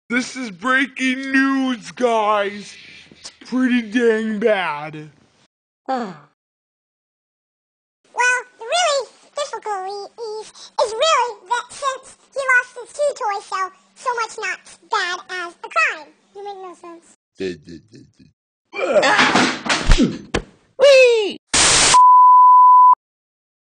This is breaking news, guys. It's pretty dang bad. Well, the really difficulty is really that since he lost his two toys, so much not bad as a crime. You make no sense.